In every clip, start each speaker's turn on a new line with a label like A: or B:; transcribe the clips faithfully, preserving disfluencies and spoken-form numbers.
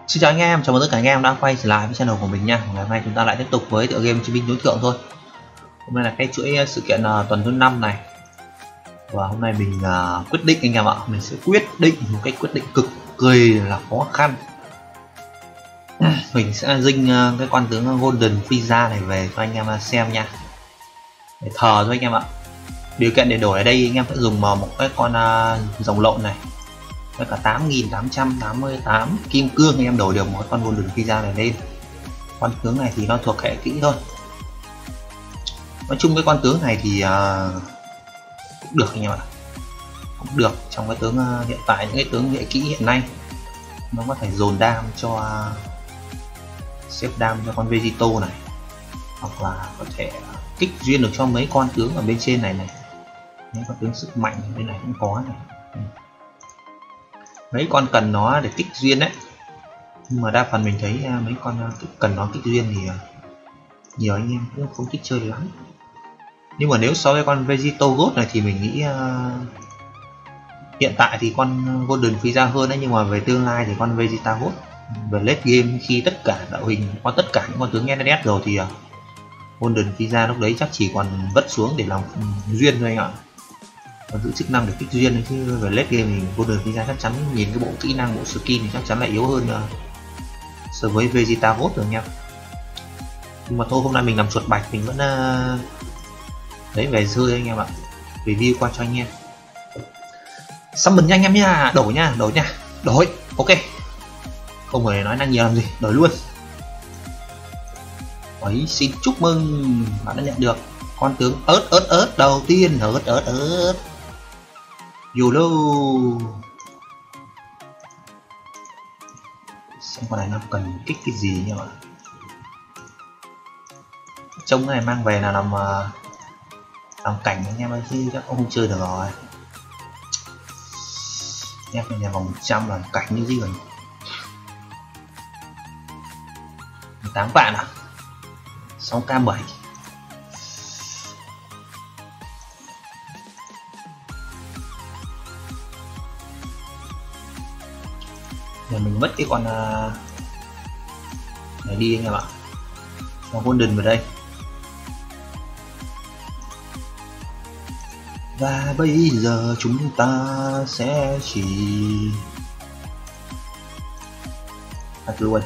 A: Xin chào anh em, chào mừng tất cả anh em đã quay trở lại với channel của mình nha. Ngày hôm nay chúng ta lại tiếp tục với tựa game chiến binh tối thượng thôi. Hôm nay là cái chuỗi sự kiện uh, tuần thứ năm này. Và hôm nay mình uh, quyết định anh em ạ, mình sẽ quyết định một cái quyết định cực kỳ là khó khăn. Mình sẽ dinh uh, cái con tướng Golden Frieza này về cho anh em xem nha. Để thờ thôi anh em ạ. Điều kiện để đổi ở đây anh em sẽ dùng một cái con uh, rồng lộn này. Với cả tám nghìn tám trăm tám mươi tám kim cương anh em đổi được một con Golden Frieza này lên. Con tướng này thì nó thuộc hệ kỹ thôi. Nói chung cái con tướng này thì uh, cũng được anh em ạ, cũng được trong cái tướng uh, hiện tại, những cái tướng hệ kỹ hiện nay nó có thể dồn đam cho uh, xếp đam cho con Vegito này, hoặc là có thể uh, kích duyên được cho mấy con tướng ở bên trên này này, những con tướng sức mạnh bên này cũng có này. Ừ. Mấy con cần nó để kích duyên đấy, nhưng mà đa phần mình thấy uh, mấy con uh, cần nó kích duyên thì uh, nhiều anh em cũng không thích chơi lắm. Nhưng mà nếu so với con Vegito God này thì mình nghĩ uh, hiện tại thì con Golden Frieza hơn đấy, nhưng mà về tương lai thì con Vegeta God về late game khi tất cả đạo hình qua tất cả những con tướng ét ét ét rồi thì uh, Golden Frieza lúc đấy chắc chỉ còn vất xuống để làm duyên thôi anh ạ, còn giữ chức năng để kích duyên đấy. Chứ về late game thì Golden Frieza chắc chắn nhìn cái bộ kỹ năng, bộ skin thì chắc chắn là yếu hơn uh, so với Vegeta God rồi nha. Nhưng mà thôi, hôm nay mình làm chuột bạch, mình vẫn uh, đấy về rơi anh em ạ, review qua cho anh em. Summon nha anh em nha, đổi nha, đổi nha, đổi, ok, không phải nói năng nhiều làm gì, đổi luôn. Ấy, xin chúc mừng bạn đã nhận được con tướng ớt ớt ớt đầu tiên, ớt ớt ớt YOLO. Xem con này nó cần kích cái gì nhỉ ạ. Trông cái này mang về là làm làm cảnh anh em ơi, chứ chắc không chơi được rồi. Em phải nhà vòng một trăm làm cảnh như gì rồi. mười tám vạn à, sáu k bảy. Giờ mình mất cái con này đi anh em ạ, cho Golden vào đây. Và bây giờ chúng ta sẽ chỉ đặt luôn.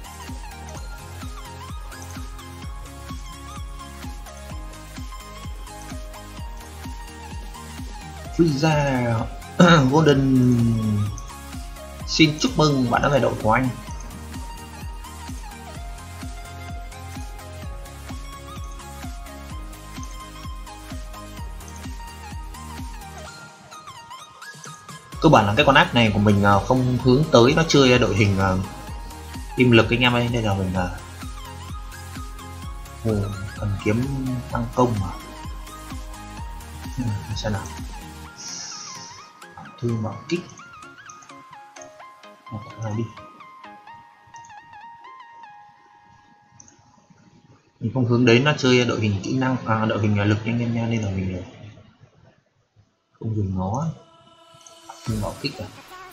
A: Frieza Golden, xin chúc mừng bạn đã về đội của anh. Cơ bản là cái con ác này của mình không hướng tới nó chơi đội hình kim lực anh em ơi, nên là mình ừ, cần kiếm tăng công mà. Ừ, xem nào, thương bảo kích này đi. Mình không hướng đến nó chơi đội hình kỹ năng, à, đội hình lực anh em nha, nên là mình không dùng nó. Thương bảo kích à.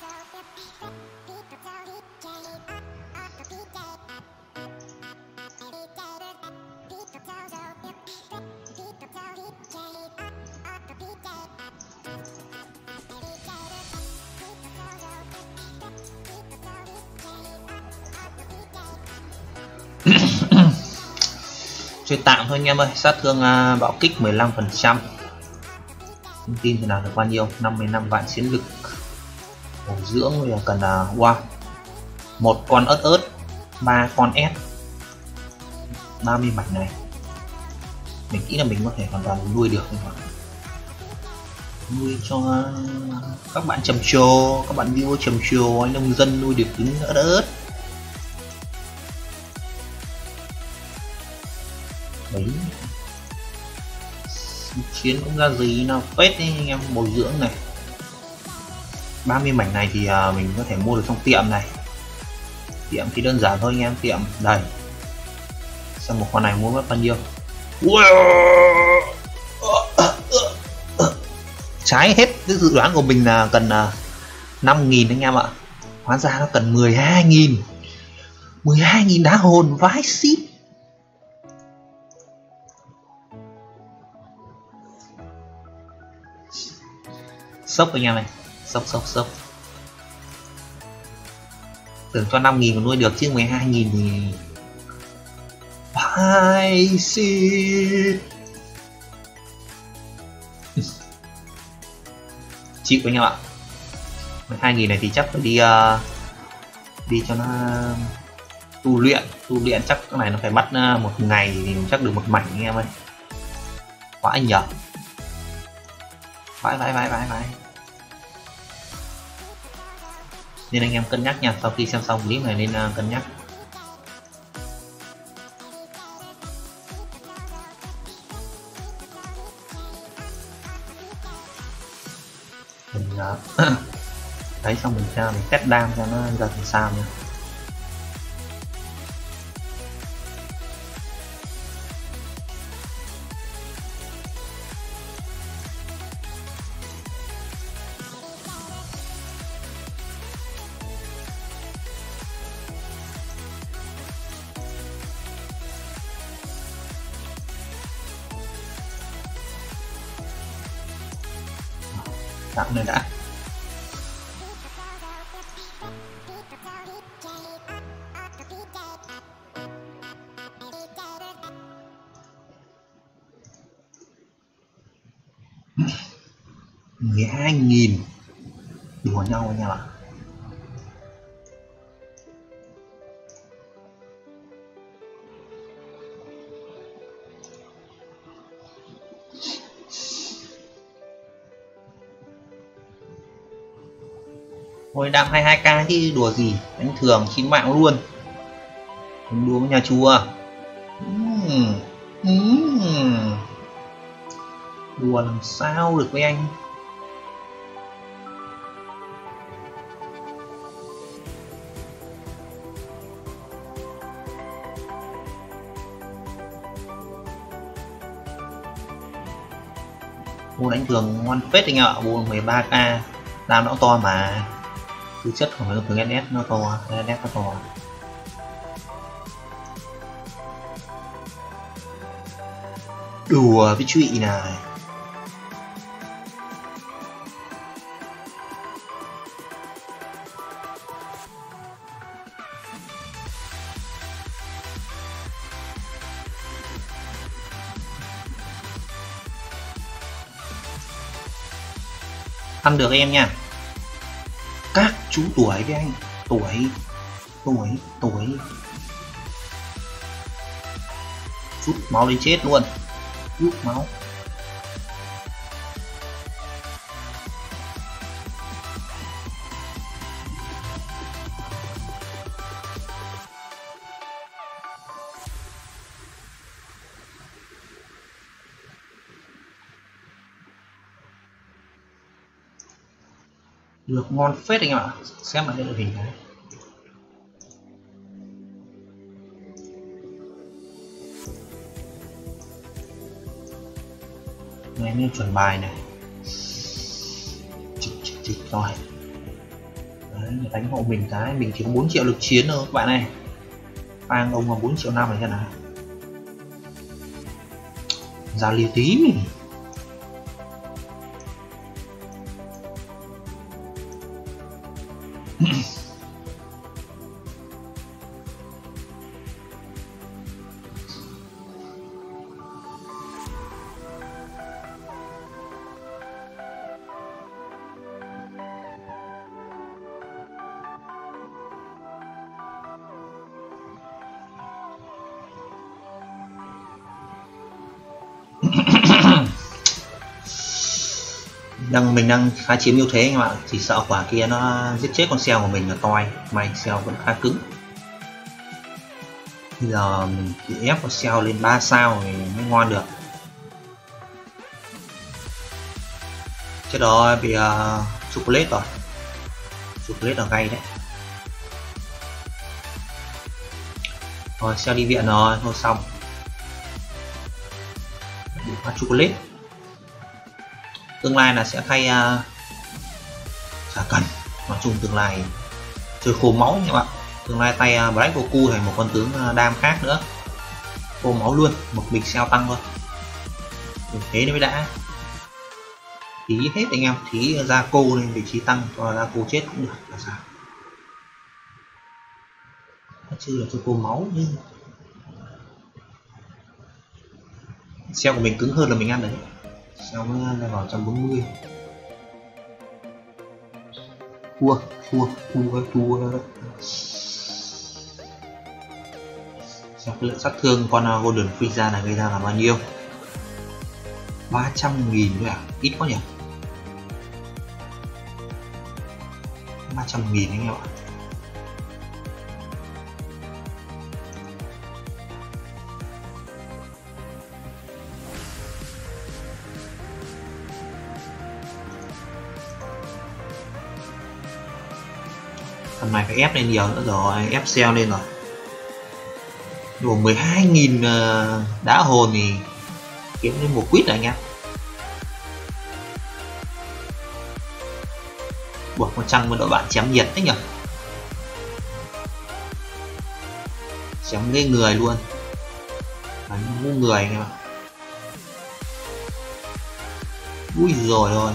A: Chơi tạm thôi anh em ơi, sát thương uh, bạo kích mười lăm phần trăm. Thông tin thì nào được bao nhiêu, năm mươi lăm vạn chiến lực. Bổ dưỡng bây giờ cần là uh, wow, một con ớt ớt, ba con S, ba mươi mảnh này. Mình nghĩ là mình có thể hoàn toàn nuôi được không ạ? Nuôi cho uh, các bạn trầm trồ, các bạn viewer trầm trồ, anh nông dân nuôi được trứng ớt ớt. Đấy, chiến cũng ra gì nào phết đấy anh em. Bồi dưỡng này, ba mươi mảnh này thì uh, mình có thể mua được trong tiệm này. Tiệm thì đơn giản thôi anh em, tiệm đây. Xem một con này mua mất bao nhiêu. Trái hết cái dự đoán của mình là cần uh, năm nghìn anh em ạ, hóa ra nó cần mười hai nghìn. mười hai nghìn đá hồn vãi ship. Sốc anh em này, sốc sốc sốc. Tưởng cho năm nghìn còn nuôi được chứ mười hai nghìn thì vãi ship. Chịu anh em ạ. mười hai nghìn này thì chắc phải đi uh, đi cho nó tu luyện, tu luyện chắc cái này nó phải mất uh, một ngày thì chắc được một mảnh anh em ơi. Vãi nhở. Vãi vãi vãi vãi vãi. Nên anh em cân nhắc nha, sau khi xem xong clip này nên uh, cân nhắc. Mình uh, đấy xong mình ra mình test đam cho nó ra làm sao nha. Tạm này đã. mười hai nghìn đùa nhau anh em ạ. Hồi đam hai mươi hai k chứ đùa gì, đánh thường chín mạng luôn. Đừng đùa với nhà chùa. uhm. Uhm. Đùa làm sao được với anh. Bộ đánh thường ngon phết anh ạ. Bộ mười ba k đam nó to mà, thực chất của nó thường ét ét nó to, ét ét nó to. Đùa với trụy này. Ăn được em nha. Các chú tuổi với anh, tuổi tuổi tuổi chút máu đi chết luôn, chút máu. Được ngon phết anh em ạ. Xem lại cái đội hình này. Này như chuẩn bài này. Chịch chịch chịch rồi. Đấy, đánh hộ mình cái, mình chỉ có bốn triệu lực chiến thôi các bạn này. Phang ông là bốn triệu năm này thế nào. Ra liều tí. đang mình đang khá chiếm ưu thế anh em ạ, chỉ sợ quả kia nó giết chết con xeo của mình là toi. May xeo vẫn khá cứng. Bây giờ mình chỉ ép con xeo lên ba sao thì mới ngon được. Chết rồi, bị uh, chocolate rồi. Chocolate ở ngay đấy. Rồi xeo đi viện rồi, thôi xong. Bị phát chocolate. Tương lai là sẽ thay uh, chả cần, nói chung tương lai chơi khô máu các bạn. Tương lai tay uh, Black Goku thành một con tướng uh, đam khác nữa. Cô máu luôn, một bịch xeo tăng luôn. Được thế nó mới đã. Tí hết anh em, tí ra cô lên vị trí tăng, cho ra cô chết cũng được là sao. Chứ là cho cô máu chứ. Xeo của mình cứng hơn là mình ăn đấy. Xeo mới lên vào một trăm bốn mươi. Thua, thua, thua, thua. Xem cái lượng sát thương con Golden Frieza này gây ra là bao nhiêu? ba trăm nghìn thôi à? Ít quá nhỉ? ba trăm nghìn anh em ạ. Phần này phải ép lên nhiều nữa rồi, ép sell lên rồi. Đủ mười hai nghìn đá hồn thì kiếm lên một quýt rồi anh em. Buộc con trăng với đội bạn chém nhiệt đấy nhỉ. Chém ghê người luôn. Đánh ngu người anh em ạ. Ui rồi rồi.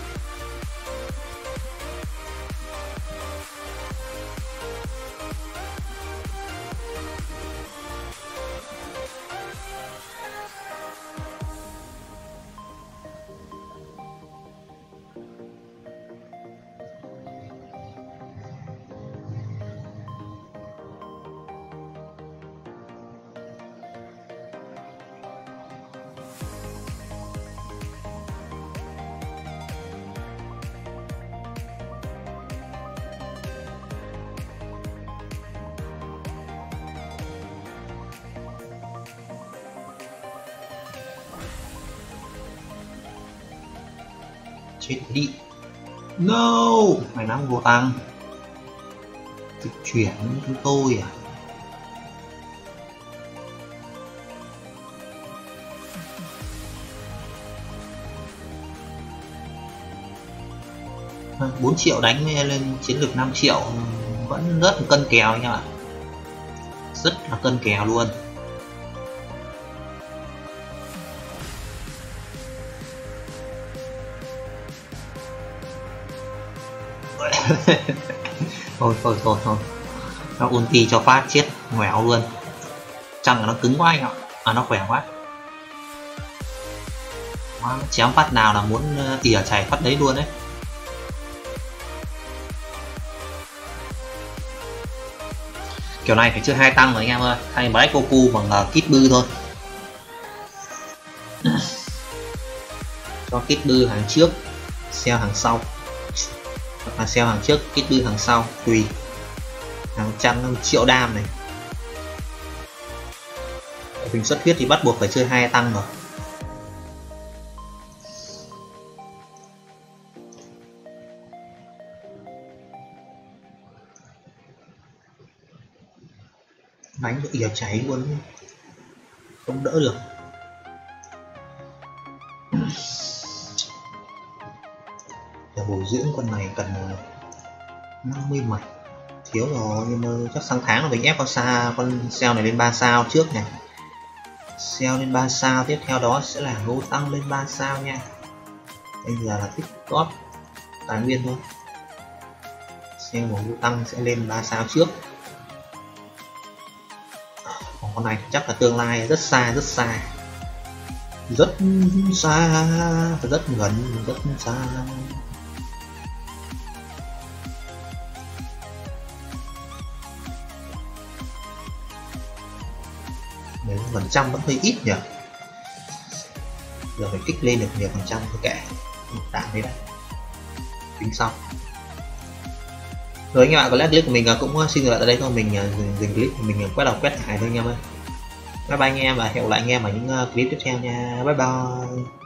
A: Chết đi. No, mày nắm vô tăng. Dịch chuyển chúng tôi à? bốn triệu đánh lên chiến lược năm triệu vẫn rất là cân kèo anh em ạ. Rất là cân kèo luôn. thôi thôi thôi thôi nó ulti cho phát chết ngoẻo luôn. Chẳng là nó cứng quá anh ạ. À nó khỏe quá. Nó chém phát nào là muốn tỉa chảy phát đấy luôn đấy. Kiểu này phải chơi hai tăng rồi anh em ơi. Thay Black Goku bằng uh, Kid Buu thôi. Cho Kid Buu hàng trước, Cell hàng sau. Hoặc là Cell hàng trước, Kid Buu hàng sau, tùy. Hàng trăm triệu đam này. Ở hình xuất huyết thì bắt buộc phải chơi hai tăng rồi. Đánh được ỉa cháy luôn, không đỡ được. Để bồi dưỡng con này cần năm mươi mạch, thiếu rồi, nhưng mà chắc sang tháng là mình ép con xa con Cell này lên ba sao trước này. Cell lên ba sao, tiếp theo đó sẽ là Ngô Tăng lên ba sao nha. Bây giờ là tích góp tài nguyên thôi. Cell của Ngô Tăng sẽ lên ba sao trước. Còn con này chắc là tương lai rất xa, rất xa, rất xa, rất gần, rất xa. Mấy phần trăm vẫn hơi ít nhỉ. Giờ phải kích lên được nhiều phần trăm thôi kệ, tạm thế đấy, tính xong. Rồi anh em ạ, có lẽ clip của mình cũng xin dừng lại tại đây thôi. Mình dừng, dừng clip của mình quét đầu quét lại thôi anh em ơi. Bye bye anh em và hẹn gặp lại anh em ở những clip tiếp theo nha. Bye bye.